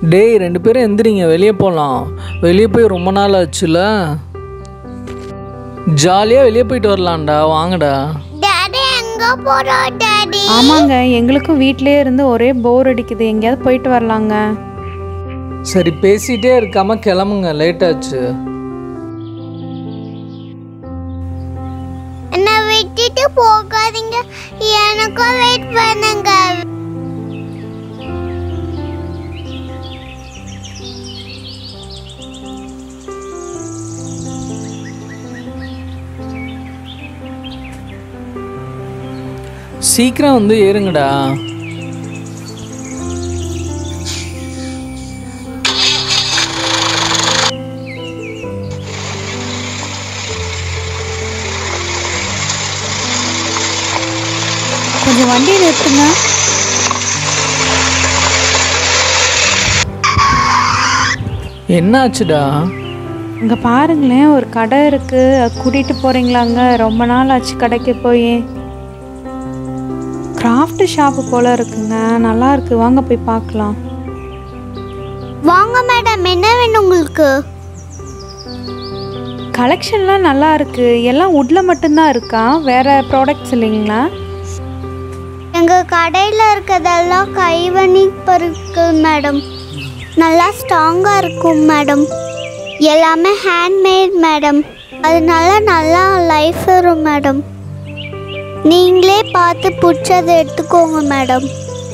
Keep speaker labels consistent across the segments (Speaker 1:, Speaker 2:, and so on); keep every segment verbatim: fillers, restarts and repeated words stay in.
Speaker 1: டேய் ரெண்டு பேரும் எந்திரிங்க, வெளியே போகலாம். வெளியே போய் ரொம்ப நாள் ஆச்சுல, ஜாலியாக வெளியே போயிட்டு வரலாம்டா, வாங்கடா.
Speaker 2: ஆமாங்க, எங்களுக்கும் வீட்டிலே இருந்து ஒரே போர் அடிக்குது, எங்கேயாவது போயிட்டு வரலாங்க.
Speaker 1: சரி பேசிட்டே இருக்காம கிளம்புங்க, லேட் ஆச்சு.
Speaker 3: என்ன விட்டுட்டு போகாதீங்க, எனக்கும் வெயிட் பண்ணுங்க.
Speaker 1: சீக்கிரம் வந்து ஏறுங்கடா.
Speaker 2: கொஞ்சம் வண்டியை நிறுத்துங்க.
Speaker 1: என்ன ஆச்சுடா?
Speaker 2: இங்கே பாருங்களேன், ஒரு கடை இருக்கு, கூட்டிகிட்டு போகிறீங்களாங்க? ரொம்ப நாள் ஆச்சு கடைக்கு போய். கிராஃப்ட் ஷாப்பு போல இருக்குங்க, நல்லா இருக்கு, வாங்க போய் பார்க்கலாம்.
Speaker 3: வாங்க மேடம், என்ன வேணும் உங்களுக்கு?
Speaker 2: கலெக்ஷன்லாம் நல்லா இருக்கு, எல்லாம் வுட்ல மட்டும்தான் இருக்கா, வேற ப்ராடக்ட்ஸ் இல்லைங்களா?
Speaker 3: எங்கள் கடையில் இருக்கிறதெல்லாம் கைவினை பொருட்கள் மேடம், நல்லா ஸ்ட்ராங்காக இருக்கும் மேடம். எல்லாமே ஹேண்ட்மேட் மேடம், அதனால நல்லா லைஃப் வரும் மேடம். நீங்களே பார்த்து பிடிச்சதை எடுத்துக்கோங்க மேடம்.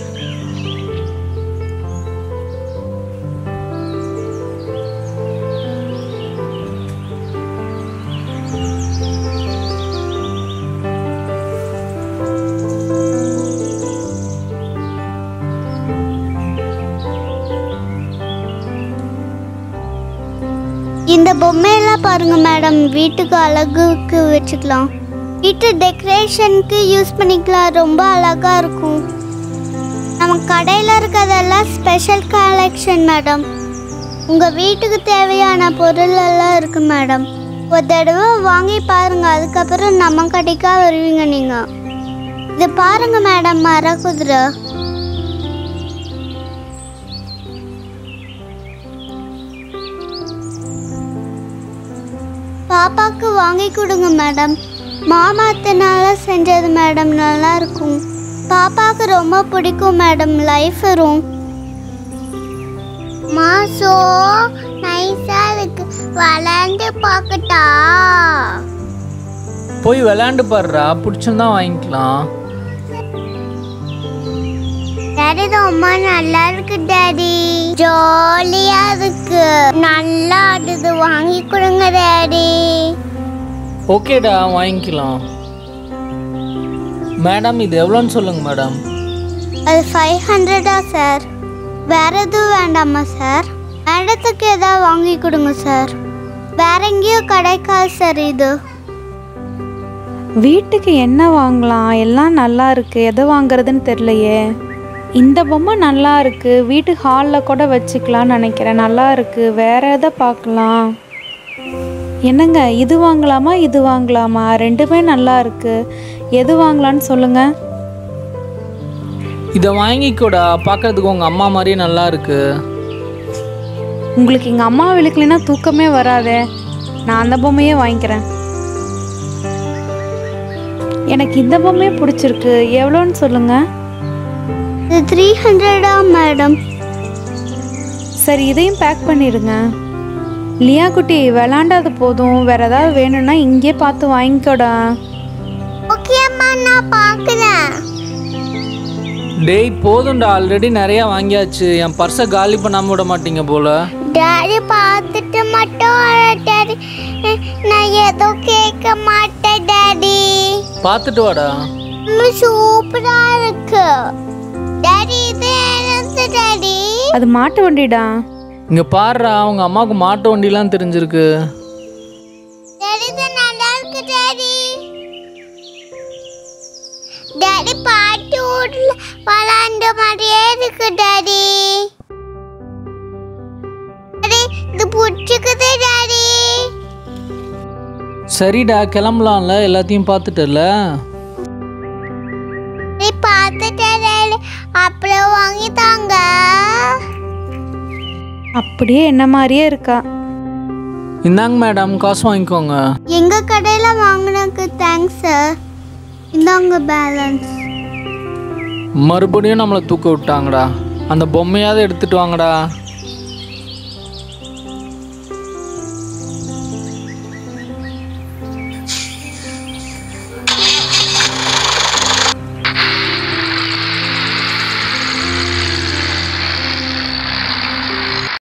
Speaker 3: இந்த பொம்மையெல்லாம் பாருங்க மேடம், வீட்டுக்கு அழகுக்கு வச்சுக்கலாம், வீட்டு டெக்கரேஷனுக்கு யூஸ் பண்ணிக்கலாம், ரொம்ப அழகா இருக்கும். நம்ம கடையில் இருக்கிறதெல்லாம் ஸ்பெஷல் கலெக்ஷன் மேடம். உங்கள் வீட்டுக்கு தேவையான பொருள் எல்லாம் இருக்கு மேடம். ஒரு தடவை வாங்கி பாருங்க, அதுக்கப்புறம் நம்ம கடைக்கா வருவீங்க நீங்கள். இது பாருங்க மேடம், மர குதிரை. பாப்பாவுக்கு வாங்கி கொடுங்க மேடம், மாமாத்தினால செஞ்சது மேடம், நல்லா இருக்கும், பாப்பாவுக்கு ரொம்ப பிடிக்கும் மேடம், லைஃப் வரும். மாசோ நைஸா இருக்கு, விளையாண்டு பார்க்கட்டா?
Speaker 1: போய் விளையாண்டு பாடுறா, பிடிச்சிருந்தா வாங்கிக்கலாம்.
Speaker 3: டாடி ரொம்ப நல்லா இருக்கு டாடி, ஜாலியா இருக்கு, நல்லா ஆடுது, வாங்கி கொடுங்க டாடி.
Speaker 1: ஓகேடா, வாங்கிக்கலாம். மேடம் இது எவ்வளோன்னு சொல்லுங்க மேடம்.
Speaker 3: அது ஃபைவ் ஹண்ட்ரடா சார்? வேற எதுவும் வேண்டாமா சார்? மேடத்துக்கு ஏதாவது வாங்கி கொடுங்க சார், வேற எங்கேயும் கிடைக்காது சார். இது
Speaker 2: வீட்டுக்கு என்ன வாங்கலாம், எல்லாம் நல்லா இருக்கு, எதை வாங்குறதுன்னு தெரியலையே. இந்த பொம்மை நல்லா இருக்கு, வீட்டு ஹாலில் கூட வச்சுக்கலாம்னு நினைக்கிறேன், நல்லா இருக்கு, வேற எதை பார்க்கலாம்? என்னங்க, இது வாங்கலாமா இது வாங்கலாமா? ரெண்டுமே நல்லா இருக்கு, எது வாங்கலான்னு சொல்லுங்க.
Speaker 1: இதை வாங்கிக்கோடா, பார்க்கறதுக்கு உங்கள் அம்மா மாதிரியே நல்லா இருக்கு.
Speaker 2: உங்களுக்கு எங்கள் அம்மா விழுக்கலைன்னா தூக்கமே வராதே, நான் அந்த பொம்மையே வாங்கிக்கிறேன். எனக்கு இந்த பொம்மையே பிடிச்சிருக்கு, எவ்வளோன்னு சொல்லுங்க.
Speaker 3: இது த்ரீ ஹண்ட்ரடா மேடம்?
Speaker 2: சரி, இதையும் பேக் பண்ணிடுங்க. லியா குட்டி, விளாண்டாது போதும், வேற ஏதாவது வேணும்னா இங்கே பார்த்து வாங்கிக்கோடா.
Speaker 3: ஓகே அம்மா, நான் பார்க்குறேன்.
Speaker 1: டேய் போதும்டா, ஆல்ரெடி நிறையா வாங்கியாச்சு, என் பர்ஸை காலி பண்ணாமல் விட மாட்டீங்க போல.
Speaker 3: டாடி பார்த்துட்டு மட்டும் டாடி, நான் ஏதோ கேட்க மாட்டேன் டாடி.
Speaker 1: பார்த்துட்டு வாடா.
Speaker 3: சூப்பரா இருக்கு டாடி, இது என்னது டாடி?
Speaker 2: அது மாட்டு வண்டிடா.
Speaker 1: இங்கே பாடுறா, அவங்க அம்மாவுக்கு மாட்டு வண்டிலாம் தெரிஞ்சிருக்கு.
Speaker 3: டாடி இது நல்லா இருக்கு டாடி. டாடி பாட்டு ஊர்ல விளாண்ட மாதிரியே இருக்கு டாடி. டாடி இது பிடிச்சிக்குது டாடி.
Speaker 1: சரிடா, கிளம்பலாம்ல, எல்லாத்தையும் பார்த்துட்டல.
Speaker 3: நீ பார்த்துட்டே அப்புறம் வாங்கி தாங்க.
Speaker 2: அப்படியே என்ன மாதிரியே இருக்கா.
Speaker 1: இந்தாங்க மேடம், காசு வாங்கிக்கோங்க.
Speaker 3: எங்கள் கடையில் வாங்கினதுக்கு தேங்க்ஸ் சார். இந்தாங்க பேலன்ஸ்.
Speaker 1: மறுபடியும் நம்மளை தூக்க விட்டாங்கடா. அந்த பொம்மையாவது எடுத்துட்டு வாங்கடா.